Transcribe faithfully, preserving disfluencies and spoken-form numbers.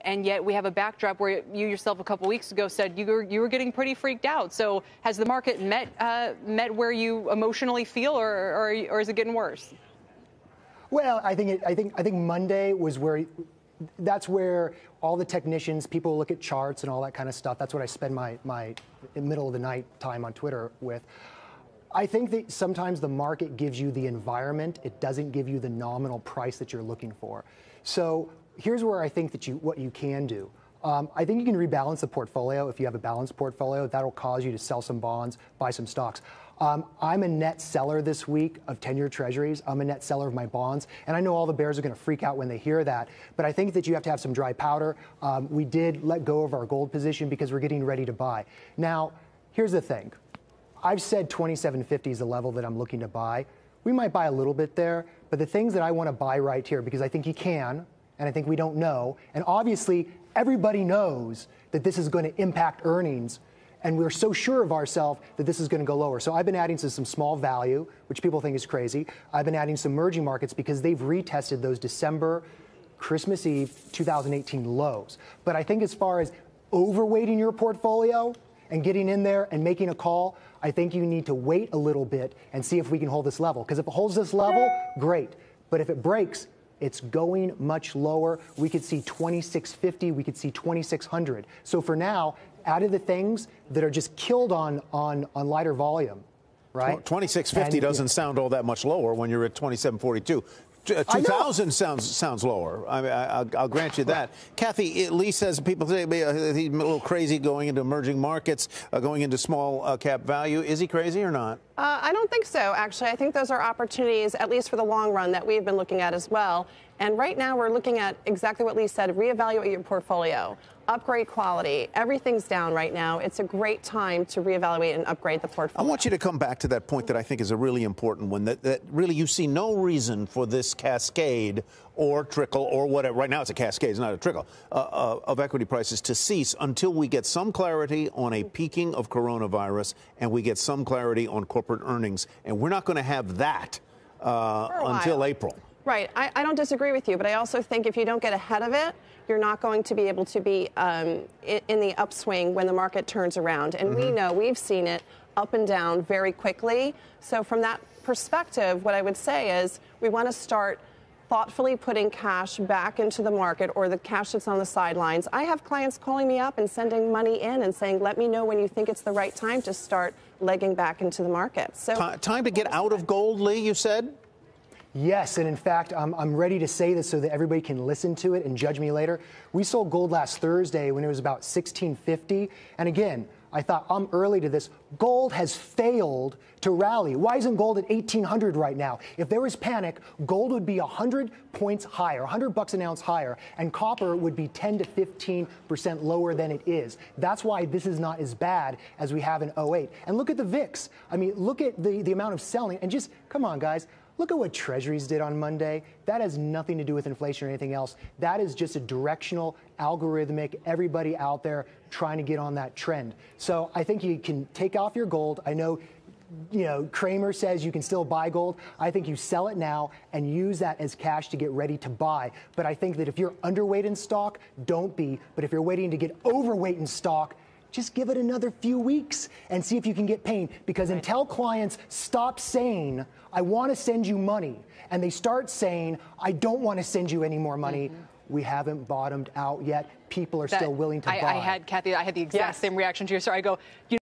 and yet we have a backdrop where you yourself a couple weeks ago said you were you were getting pretty freaked out. So has the market met uh, met where you emotionally feel, or, or or is it getting worse? Well, I think it, I think I think Monday was where. That's where all the technicians, people look at charts and all that kind of stuff. That's what I spend my my middle of the night time on Twitter with. I think that sometimes the market gives you the environment. It doesn't give you the nominal price that you're looking for. So here's where I think that you what you can do. Um, I think you can rebalance the portfolio. If you have a balanced portfolio, that'll cause you to sell some bonds, buy some stocks. Um, I'm a net seller this week of ten-year treasuries. I'm a net seller of my bonds. And I know all the bears are going to freak out when they hear that. But I think that you have to have some dry powder. Um, we did let go of our gold position because we're getting ready to buy. Now, here's the thing. I've said twenty-seven fifty is the level that I'm looking to buy. We might buy a little bit there. But the things that I want to buy right here, because I think you can, and I think we don't know, and obviously everybody knows that this is going to impact earnings. And we're so sure of ourselves that this is going to go lower. So I've been adding to some small value, which people think is crazy. I've been adding some emerging markets because they've retested those December, Christmas Eve, two thousand eighteen lows. But I think as far as overweighting your portfolio and getting in there and making a call, I think you need to wait a little bit and see if we can hold this level. Because if it holds this level, great. But if it breaks, it's going much lower. We could see twenty-six fifty. We could see twenty-six hundred. So for now, out of the things that are just killed on on on lighter volume, right? twenty-six fifty doesn't yeah. sound all that much lower when you're at twenty-seven forty-two. two thousand sounds sounds lower. I mean, I, I'll, I'll grant you that. Right. Kathy, Lee says people say he's a little crazy going into emerging markets, uh, going into small uh, cap value. Is he crazy or not? Uh, I don't think so, actually. I think those are opportunities, at least for the long run, that we've been looking at as well. And right now we're looking at exactly what Lee said, reevaluate your portfolio, upgrade quality. Everything's down right now. It's a great time to reevaluate and upgrade the portfolio. I want you to come back to that point that I think is a really important one, that, that really you see no reason for this cascade or trickle or whatever. Right now it's a cascade, it's not a trickle, uh, uh, of equity prices to cease until we get some clarity on a peaking of coronavirus and we get some clarity on corporate earnings. And we're not going to have that uh, until April. Right. I, I don't disagree with you, but I also think if you don't get ahead of it, you're not going to be able to be um, in, in the upswing when the market turns around. And mm-hmm. we know, we've seen it up and down very quickly. So from that perspective, what I would say is we want to start thoughtfully putting cash back into the market, or the cash that's on the sidelines. I have clients calling me up and sending money in and saying, let me know when you think it's the right time to start legging back into the market. So T- time to get out of gold, Lee, you said? Yes, and in fact, I'm, I'm ready to say this so that everybody can listen to it and judge me later. We sold gold last Thursday when it was about sixteen fifty. And again, I thought I'm early to this. Gold has failed to rally. Why isn't gold at eighteen hundred right now? If there was panic, gold would be one hundred points higher, one hundred bucks an ounce higher, and copper would be ten to fifteen percent lower than it is. That's why this is not as bad as we have in oh eight. And look at the V I X. I mean, look at the, the amount of selling, and just, come on, guys. Look at what Treasuries did on Monday. That has nothing to do with inflation or anything else. That is just a directional, algorithmic, everybody out there trying to get on that trend. So I think you can take off your gold. I know, you know, Kramer says you can still buy gold. I think you sell it now and use that as cash to get ready to buy. But I think that if you're underweight in stock, don't be. But if you're waiting to get overweight in stock, just give it another few weeks and see if you can get pain. Because right. until clients stop saying, I want to send you money, and they start saying, I don't want to send you any more money, mm-hmm. we haven't bottomed out yet. People are that, still willing to I, buy. I had, Kathy, I had the exact yes. same reaction to your story. I go, you